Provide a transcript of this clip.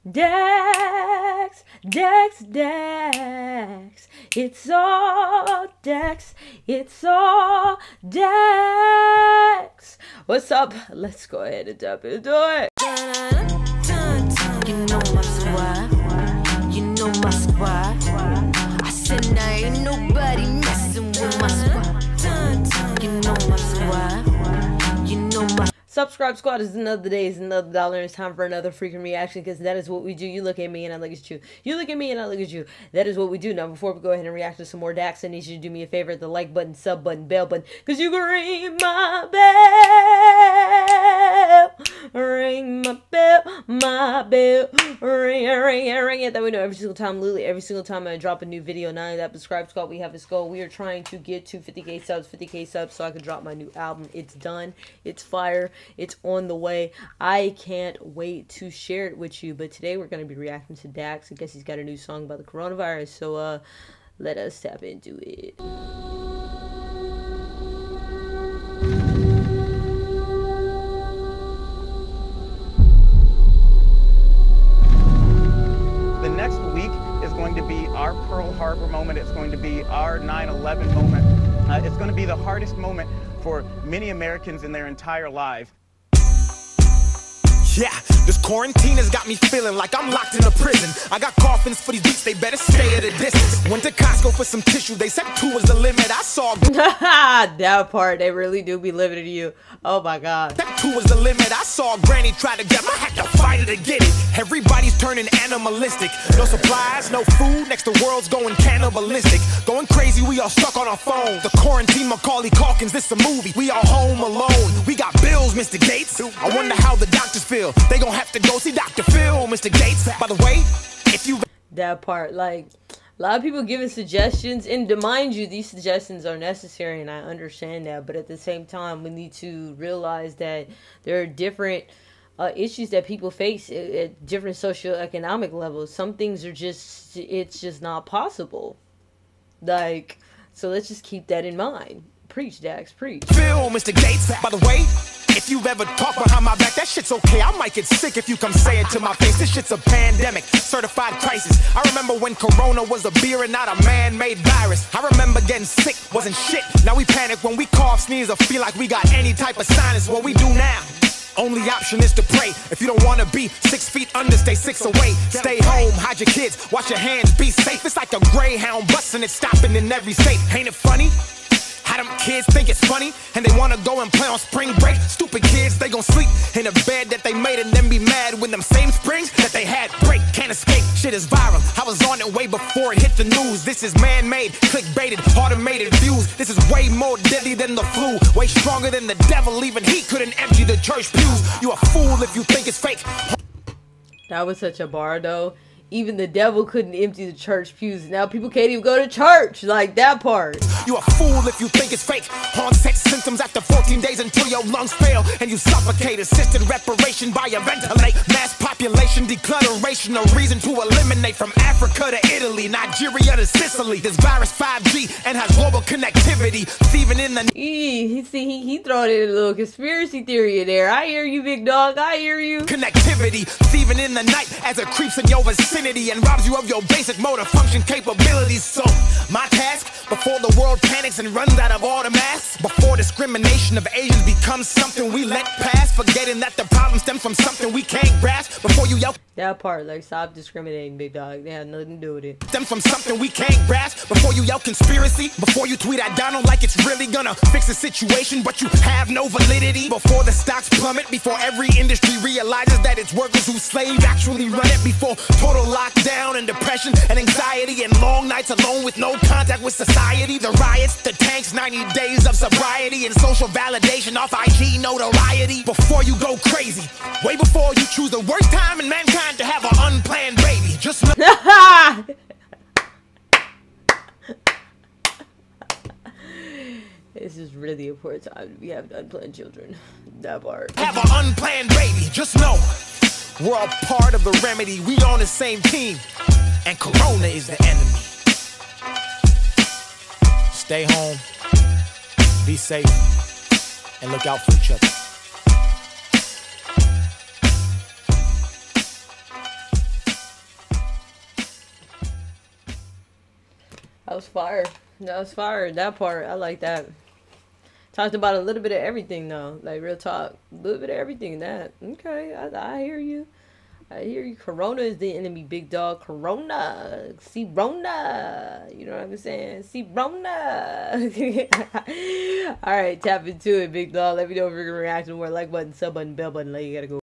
Dax, Dax, Dax. It's all Dax. It's all Dax. What's up? Let's go ahead and jump into it. You know my squad. You know my squad. I said now ain't nobody messing with my squad. You know my squad. You know my Subscribe Squad is another day, is another dollar, and it's time for another freaking reaction, because that is what we do. You look at me and I look at you. You look at me and I look at you. That is what we do. Now, before we go ahead and react to some more Dax, I need you to do me a favor, the like button, sub button, bell button, because you can ring my bell. Ring my bell, ring it. That we know every single time, literally every single time I drop a new video. Not only that, but Subscribe Squad, we have this goal. We are trying to get to 50k subs so I can drop my new album. It's done. It's fire. It's on the way. I can't wait to share it with you. But today we're going to be reacting to Dax. I guess he's got a new song about the coronavirus. So let us tap into it. The next week is going to be our Pearl Harbor moment. It's going to be our 9/11 moment. It's going to be the hardest moment for many Americans in their entire lives. Yeah, this quarantine has got me feeling like I'm locked in a prison. I got coffins for these beats, they better stay at a distance. Went to Costco for some tissue, they said 2 was the limit. I saw that part, they really do be limited to you. Oh my god. That 2 was the limit. I saw Granny try to get me, I had to fight her to get it. Everybody's turning animalistic. No supplies, no food, next the world's going cannibalistic. Going crazy, we all stuck on our phones. The quarantine Macaulay Culkins, this a movie. We all home alone. We got bills, Mr. Gates. I wonder how the doctors feel. They gon' have to go see Dr. Phil, Mr. Gates. By the way, if you... That part, like, a lot of people giving suggestions, and to mind you, these suggestions are necessary, and I understand that, but at the same time, we need to realize that there are different issues that people face at different socioeconomic levels. Some things are just, it's just not possible. Like, so let's just keep that in mind. Preach, Dax, preach. Phil, Mr. Gates. By the way, if you've ever talked behind my back, that shit's okay. I might get sick if you come say it to my face. This shit's a pandemic, certified crisis. I remember when Corona was a beer and not a man-made virus. I remember getting sick, wasn't shit. Now we panic when we cough, sneeze, or feel like we got any type of sinus. What we do now, only option is to pray. If you don't want to be 6 feet under, stay 6 away. Stay home, hide your kids, wash your hands, be safe. It's like a Greyhound bus and it's stopping in every state. Ain't it funny? How them kids think it's funny and they wanna go and play on spring break. Stupid kids, they gon' sleep in a bed that they made and then be mad when them same springs that they had break. Can't escape, shit is viral. I was on it way before it hit the news. This is man-made, click-baited, automated views. This is way more deadly than the flu, way stronger than the devil. Even he couldn't empty the church pews. You a fool if you think it's fake. That was such a bar, though. Even the devil couldn't empty the church pews. Now people can't even go to church. Like, that part. You a fool if you think it's fake. Onset symptoms after 14 days until your lungs fail and you suffocate. Assisted respiration by a ventilate. Mass population declutteration. A reason to eliminate from Africa to Italy, Nigeria to Sicily. This virus 5G and has global connectivity. Thieving in the... He throwing in a little conspiracy theory in there. I hear you, big dog. I hear you. Connectivity. Thieving in the night as it creeps in your vicinity and robs you of your basic motor function capabilities. So, my task, before the world panics and runs out of all the masks, before discrimination of Asians becomes something we let pass, forgetting that the problem stems from something we can't grasp, before you yell... That part, like, stop discriminating, big dog. They had nothing to do with it. Them from something we can't grasp, before you yell conspiracy, before you tweet at Donald like it's really gonna fix the situation, but you have no validity, before the stocks plummet, before every industry realizes that it's workers who slave actually run it, before total lockdown and depression and anxiety and long nights alone with no contact with society, the riots, the tanks, 90 days of sobriety and social validation off IG notoriety, before you go crazy, way before you choose the worst time in mankind to have an unplanned baby. Just know this is really important time to be having unplanned children. That part. Have an unplanned baby. Just know we're all part of the remedy. We on the same team, and Corona is the enemy. Stay home, be safe, and look out for each other. was fire. That was fire. That part, I like that. Talked about a little bit of everything though, like real talk, a little bit of everything. That okay? I hear you. I hear you. Corona is the enemy, big dog. Corona. See Rona. You know what I'm saying? See Rona. All right, tap into it, big dog. Let me know if you're gonna react to more. Like button, sub button, bell button. Like you gotta go.